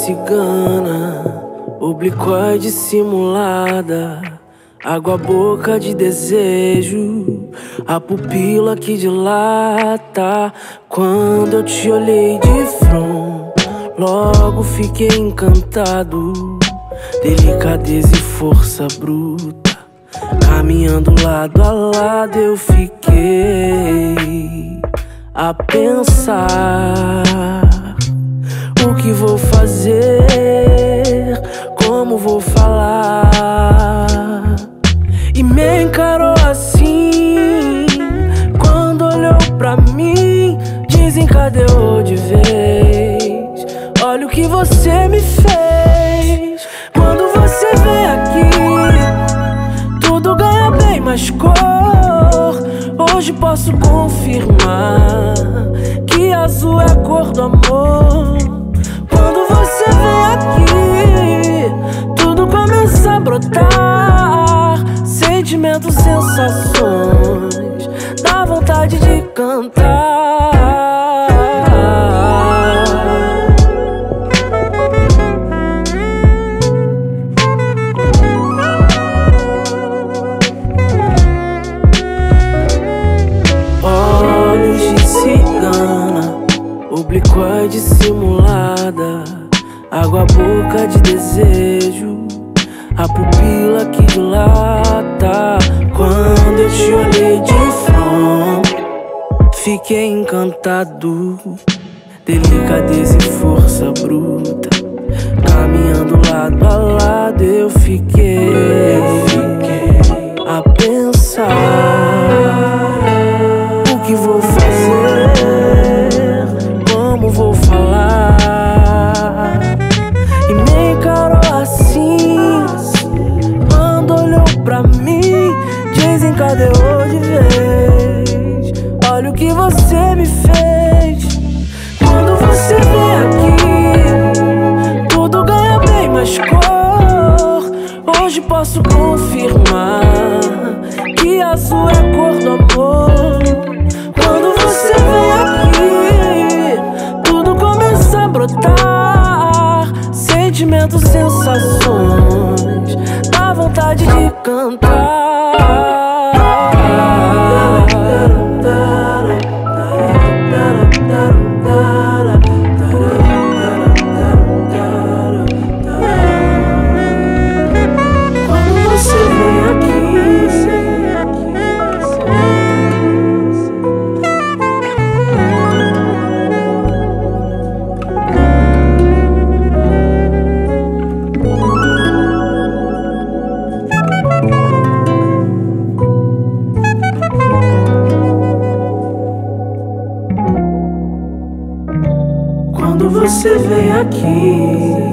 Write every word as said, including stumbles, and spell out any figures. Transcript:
cigana, oblíqua dissimulada, água boca de desejo, a pupila que dilata. Quando eu te olhei de front, logo fiquei encantado. Delicadeza e força bruta, caminhando lado a lado eu fiquei a pensar o que vou fazer, como vou falar. E me encarou assim, quando olhou pra mim, desencadeou de vez. Olha o que você me fez. Quando você vem aqui, tudo ganha bem mais cor. Hoje posso confirmar que azul é a cor do amor. Quando você vem aqui, tudo começa a brotar. Sentimentos, sensações, dá vontade de cantar. Olhos de cigana, oblíqua dissimulada, água boca de desejo, a pupila que dilata. Quando eu te olhei de front, fiquei encantado. Delicadeza e força bruta, caminhando lado a lado eu fiquei a pensar o que vou fazer, como vou falar. E me encarou assim, quando olhou pra mim, desencadeou de vez. Olha o que você me fez. Quando você vem aqui, tudo ganha bem mais cor. Hoje posso confirmar que azul é a cor do amor. Quando você vem aqui, tudo começa a brotar. Sentimentos, sensações, dá vontade de cantar. Quando você vem aqui,